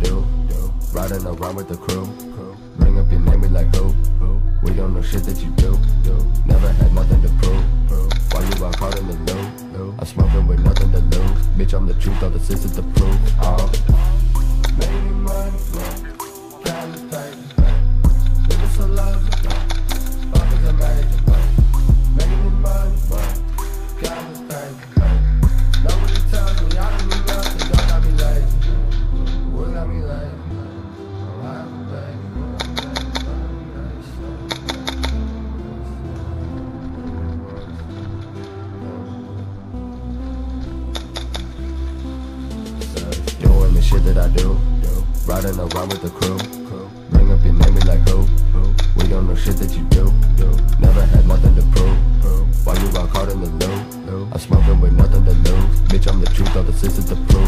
do. Riding around with the crew. Bring up your name, we like who? We don't know shit that you do. Never had nothing to prove. Why you out caught in the loop? I'm smoking with nothing to lose. Bitch, I'm the truth, all this is the proof. Making money, countless paper. Living so lavish, fuck is amazing. Making money, countless paper. Nobody tells me I don't need nothing, don't got me lazy. What got me lazy? I have a baby. Doing the shit that I do, riding around with the crew. Bring up your name, we like who? We don't know shit that you do. Never had nothing to prove. Why you out caught in the loop? I'm smoking with nothing to lose. Bitch, I'm the truth, all this is the proof.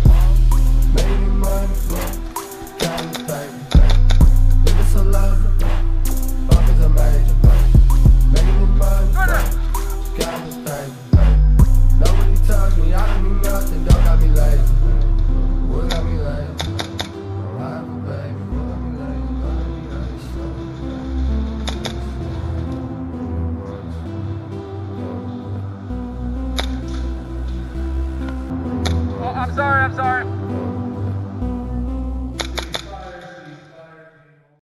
Making money, countless paper. Living so lavish.